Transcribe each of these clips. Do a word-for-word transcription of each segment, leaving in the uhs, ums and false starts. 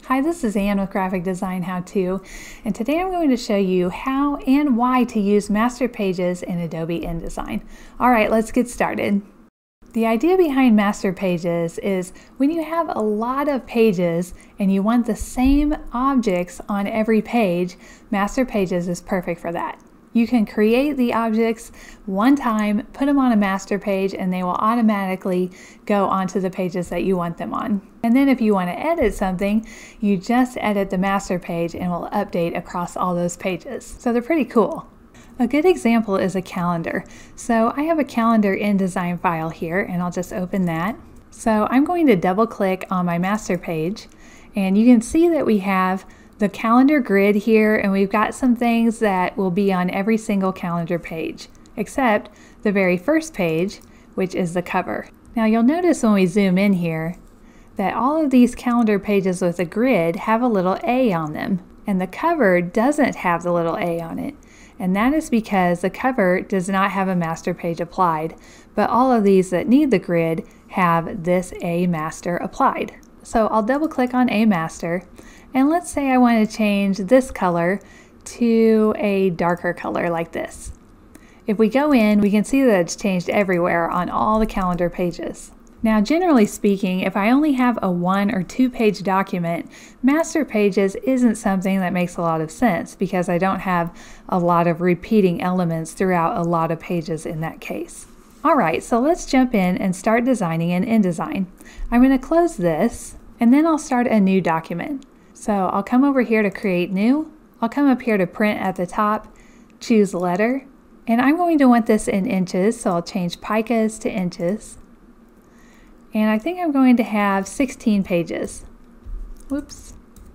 Hi, this is Ann with Graphic Design How To, and today I'm going to show you how and why to use master pages in Adobe InDesign. All right, let's get started. The idea behind master pages is when you have a lot of pages and you want the same objects on every page, master pages is perfect for that. You can create the objects one time, put them on a master page, and they will automatically go onto the pages that you want them on. And then if you want to edit something, you just edit the master page and will update across all those pages. So they're pretty cool. A good example is a calendar. So I have a calendar InDesign file here, and I'll just open that. So I'm going to double click on my master page, and you can see that we have the calendar grid here, and we've got some things that will be on every single calendar page, except the very first page, which is the cover. Now you'll notice when we zoom in here that all of these calendar pages with a grid have a little A on them, and the cover doesn't have the little A on it. And that is because the cover does not have a master page applied, but all of these that need the grid have this A master applied. So I'll double click on A master, and let's say I want to change this color to a darker color like this. If we go in, we can see that it's changed everywhere on all the calendar pages. Now, generally speaking, if I only have a one or two page document, master pages isn't something that makes a lot of sense because I don't have a lot of repeating elements throughout a lot of pages in that case. All right, so let's jump in and start designing in InDesign. I'm going to close this, and then I'll start a new document. So I'll come over here to create new. I'll come up here to print at the top, choose letter, and I'm going to want this in inches, so I'll change picas to inches. And I think I'm going to have sixteen pages. Whoops.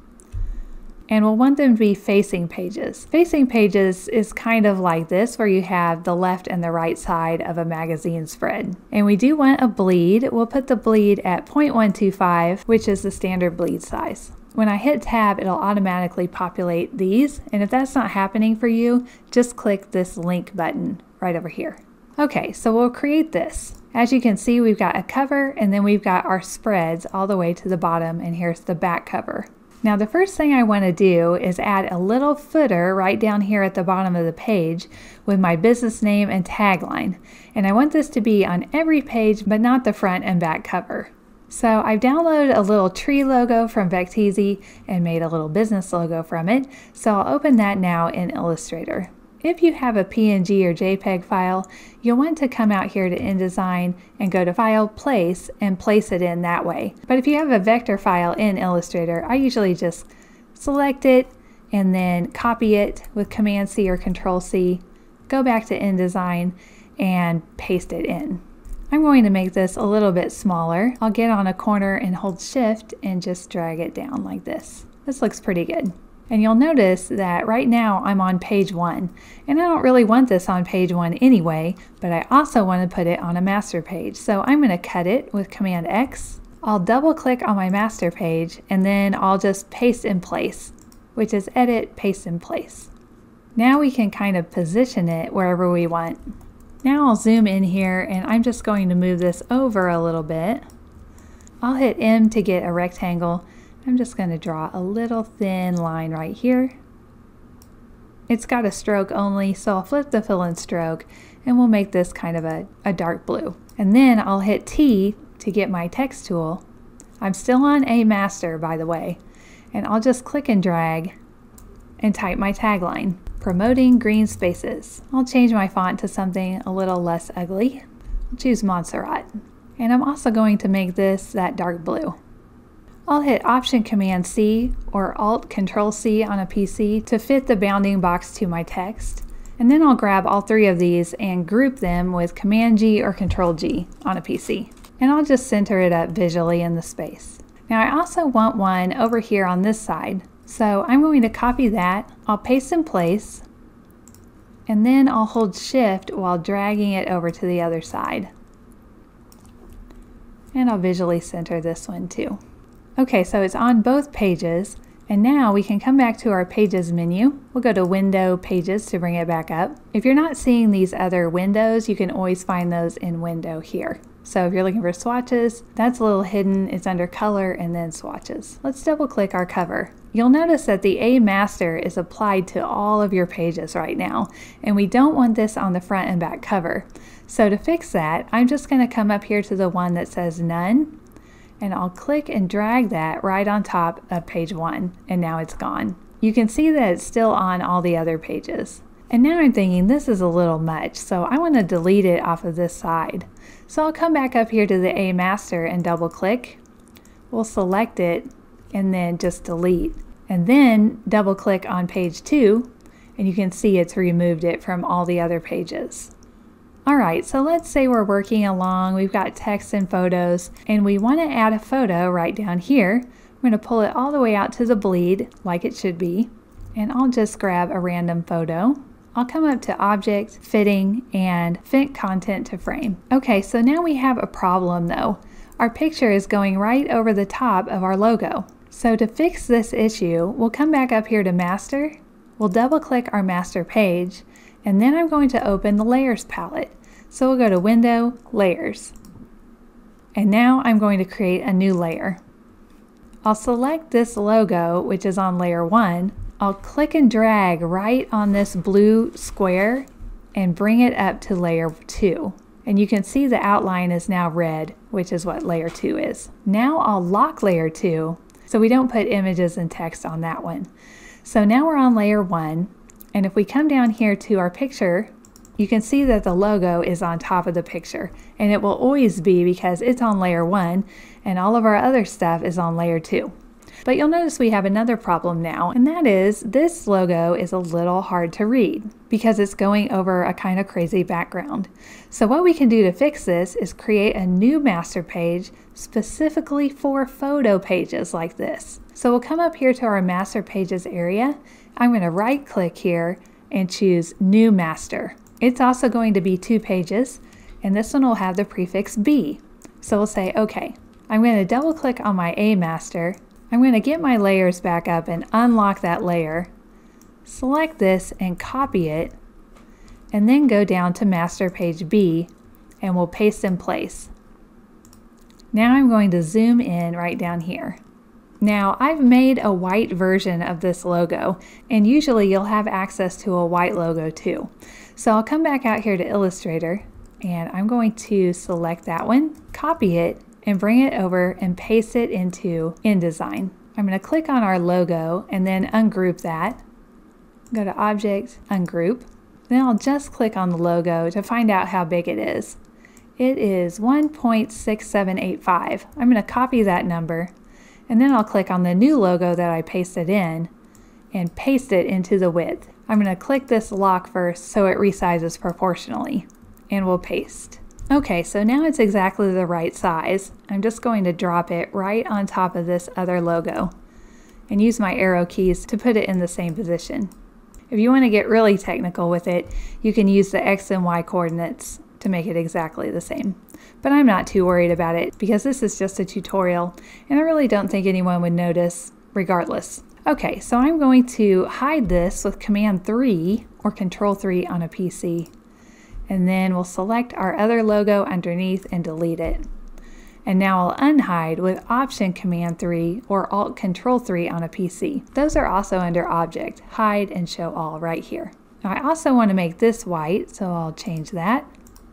And we'll want them to be facing pages. Facing pages is kind of like this, where you have the left and the right side of a magazine spread. And we do want a bleed. We'll put the bleed at zero point one two five, which is the standard bleed size. When I hit tab, it'll automatically populate these. And if that's not happening for you, just click this link button right over here. Okay, so we'll create this. As you can see, we've got a cover, and then we've got our spreads all the way to the bottom, and here's the back cover. Now the first thing I want to do is add a little footer right down here at the bottom of the page with my business name and tagline. And I want this to be on every page, but not the front and back cover. So I've downloaded a little tree logo from Vecteezy and made a little business logo from it. So I'll open that now in Illustrator. If you have a P N G or JPEG file, you'll want to come out here to InDesign and go to File, Place, and place it in that way. But if you have a vector file in Illustrator, I usually just select it and then copy it with Command C or Control C, go back to InDesign, and paste it in. I'm going to make this a little bit smaller. I'll get on a corner and hold Shift and just drag it down like this. This looks pretty good. And you'll notice that right now I'm on page one, and I don't really want this on page one anyway, but I also want to put it on a master page. So I'm going to cut it with Command X. I'll double click on my master page, and then I'll just paste in place, which is Edit, Paste in Place. Now we can kind of position it wherever we want. Now I'll zoom in here, and I'm just going to move this over a little bit. I'll hit M to get a rectangle. I'm just going to draw a little thin line right here. It's got a stroke only, so I'll flip the fill and stroke, and we'll make this kind of a, a dark blue. And then I'll hit T to get my text tool. I'm still on A master, by the way, and I'll just click and drag and type my tagline, promoting green spaces. I'll change my font to something a little less ugly. I'll choose Montserrat. And I'm also going to make this that dark blue. I'll hit Option Command C or Alt Control C on a P C to fit the bounding box to my text. And then I'll grab all three of these and group them with Command G or Control G on a P C. And I'll just center it up visually in the space. Now I also want one over here on this side. So I'm going to copy that, I'll paste in place, and then I'll hold Shift while dragging it over to the other side. And I'll visually center this one too. Okay, so it's on both pages, and now we can come back to our Pages menu. We'll go to Window, Pages to bring it back up. If you're not seeing these other windows, you can always find those in Window here. So if you're looking for swatches, that's a little hidden. It's under color and then swatches. Let's double click our cover. You'll notice that the A master is applied to all of your pages right now, and we don't want this on the front and back cover. So to fix that, I'm just going to come up here to the one that says none, and I'll click and drag that right on top of page one, and now it's gone. You can see that it's still on all the other pages. And now I'm thinking this is a little much, so I want to delete it off of this side. So I'll come back up here to the A master and double click. We'll select it and then just delete. And then double click on page two, and you can see it's removed it from all the other pages. Alright, so let's say we're working along, we've got text and photos, and we want to add a photo right down here. I'm going to pull it all the way out to the bleed, like it should be, and I'll just grab a random photo. I'll come up to Object, Fitting, and Fit Content to Frame. Okay, so now we have a problem though. Our picture is going right over the top of our logo. So to fix this issue, we'll come back up here to Master, we'll double click our master page, and then I'm going to open the Layers palette. So we'll go to Window, Layers. And now I'm going to create a new layer. I'll select this logo, which is on layer one. I'll click and drag right on this blue square and bring it up to layer two. And you can see the outline is now red, which is what layer two is. Now I'll lock layer two, so we don't put images and text on that one. So now we're on layer one, and if we come down here to our picture, you can see that the logo is on top of the picture, and it will always be because it's on layer one and all of our other stuff is on layer two. But you'll notice we have another problem now, and that is this logo is a little hard to read because it's going over a kind of crazy background. So what we can do to fix this is create a new master page specifically for photo pages like this. So we'll come up here to our master pages area. I'm going to right click here and choose New Master. It's also going to be two pages, and this one will have the prefix B. So we'll say OK. I'm going to double click on my A master. I'm going to get my layers back up and unlock that layer, select this and copy it, and then go down to Master Page B and we'll paste in place. Now I'm going to zoom in right down here. Now I've made a white version of this logo, and usually you'll have access to a white logo too. So I'll come back out here to Illustrator, and I'm going to select that one, copy it, and bring it over and paste it into InDesign. I'm going to click on our logo and then ungroup that. Go to Object, Ungroup. Then I'll just click on the logo to find out how big it is. It is one point six seven eight five. I'm going to copy that number, and then I'll click on the new logo that I pasted in and paste it into the width. I'm going to click this lock first so it resizes proportionally, and we'll paste. Okay, so now it's exactly the right size. I'm just going to drop it right on top of this other logo and use my arrow keys to put it in the same position. If you want to get really technical with it, you can use the X and Y coordinates to make it exactly the same. But I'm not too worried about it because this is just a tutorial and I really don't think anyone would notice regardless. Okay, so I'm going to hide this with Command three or Control three on a P C. And then we'll select our other logo underneath and delete it. And now I'll unhide with Option Command three or Alt Control three on a P C. Those are also under Object, Hide and Show All right here. Now I also want to make this white, so I'll change that.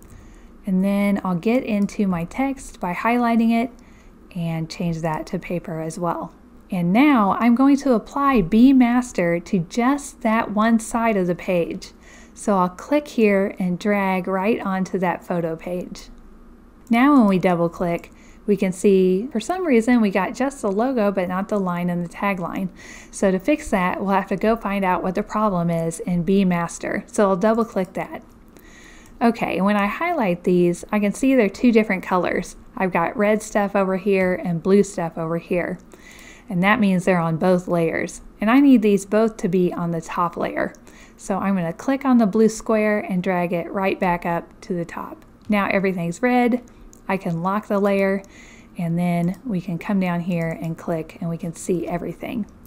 And then I'll get into my text by highlighting it and change that to paper as well. And now I'm going to apply B Master to just that one side of the page. So I'll click here and drag right onto that photo page. Now when we double click, we can see for some reason we got just the logo but not the line and the tagline. So to fix that, we'll have to go find out what the problem is in B Master. So I'll double click that. Okay, when I highlight these, I can see they're two different colors. I've got red stuff over here and blue stuff over here. And that means they're on both layers. And I need these both to be on the top layer. So I'm going to click on the blue square and drag it right back up to the top. Now everything's red. I can lock the layer, and then we can come down here and click and we can see everything.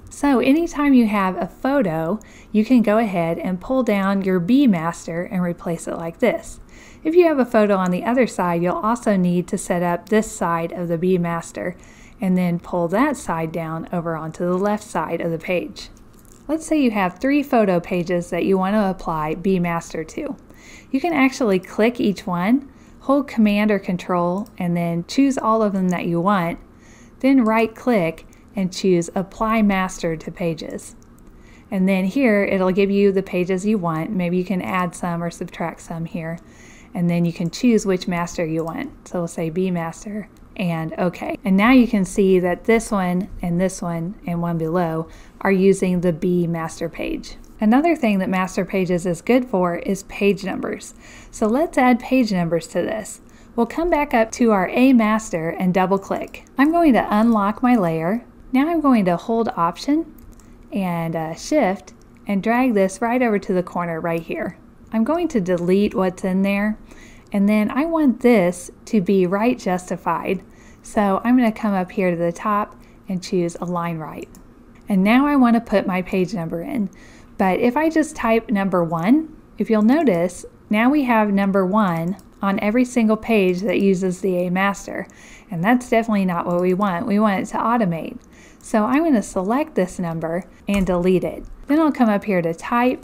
So anytime you have a photo, you can go ahead and pull down your B master and replace it like this. If you have a photo on the other side, you'll also need to set up this side of the B master and then pull that side down over onto the left side of the page. Let's say you have three photo pages that you want to apply B master to. You can actually click each one, hold Command or Control, and then choose all of them that you want, then right click and choose Apply Master to Pages. And then here it'll give you the pages you want. Maybe you can add some or subtract some here. And then you can choose which master you want. So we'll say B master and OK. And now you can see that this one and this one and one below are using the B master page. Another thing that master pages is good for is page numbers. So let's add page numbers to this. We'll come back up to our A master and double click. I'm going to unlock my layer. Now I'm going to hold Option and uh, Shift and drag this right over to the corner right here. I'm going to delete what's in there, and then I want this to be right justified. So I'm going to come up here to the top and choose Align Right. And now I want to put my page number in. But if I just type number one, if you'll notice, now we have number one on every single page that uses the A master. And that's definitely not what we want. We want it to automate. So I'm going to select this number and delete it. Then I'll come up here to Type,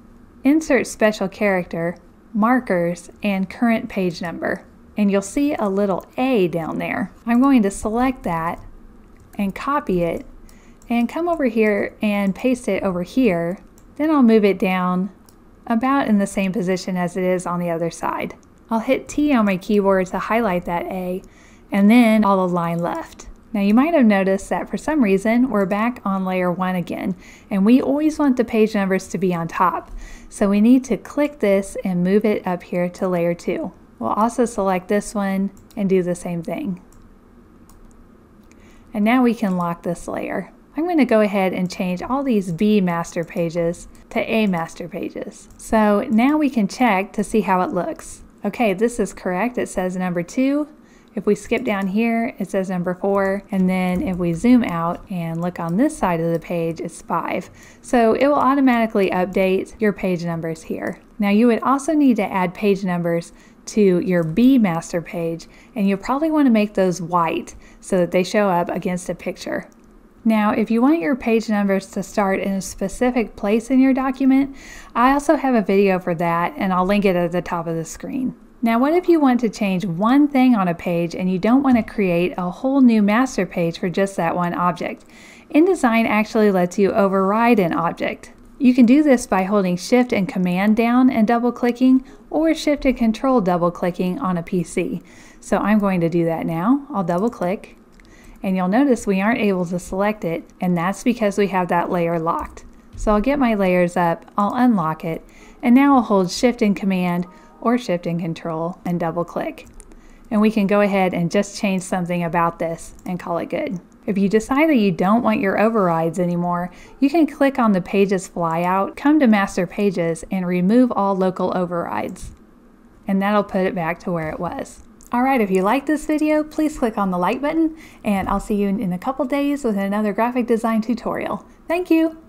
Insert Special Character, Markers, and Current Page Number. And you'll see a little A down there. I'm going to select that and copy it and come over here and paste it over here. Then I'll move it down about in the same position as it is on the other side. I'll hit T on my keyboard to highlight that A, and then I'll align left. Now you might have noticed that for some reason we're back on layer one again, and we always want the page numbers to be on top. So we need to click this and move it up here to layer two. We'll also select this one and do the same thing. And now we can lock this layer. I'm going to go ahead and change all these B master pages to A master pages. So now we can check to see how it looks. Okay, this is correct. It says number two. If we skip down here, it says number four, and then if we zoom out and look on this side of the page, it's five. So it will automatically update your page numbers here. Now you would also need to add page numbers to your B master page, and you'll probably want to make those white so that they show up against a picture. Now, if you want your page numbers to start in a specific place in your document, I also have a video for that, and I'll link it at the top of the screen. Now, what if you want to change one thing on a page and you don't want to create a whole new master page for just that one object? InDesign actually lets you override an object. You can do this by holding Shift and Command down and double clicking, or Shift and Control double clicking on a P C. So I'm going to do that now. I'll double click, and you'll notice we aren't able to select it, and that's because we have that layer locked. So I'll get my layers up, I'll unlock it, and now I'll hold Shift and Command or Shift and Control and double click. And we can go ahead and just change something about this and call it good. If you decide that you don't want your overrides anymore, you can click on the Pages flyout, come to Master Pages, and remove all local overrides. And that'll put it back to where it was. Alright, if you like this video, please click on the like button, and I'll see you in a couple days with another graphic design tutorial. Thank you!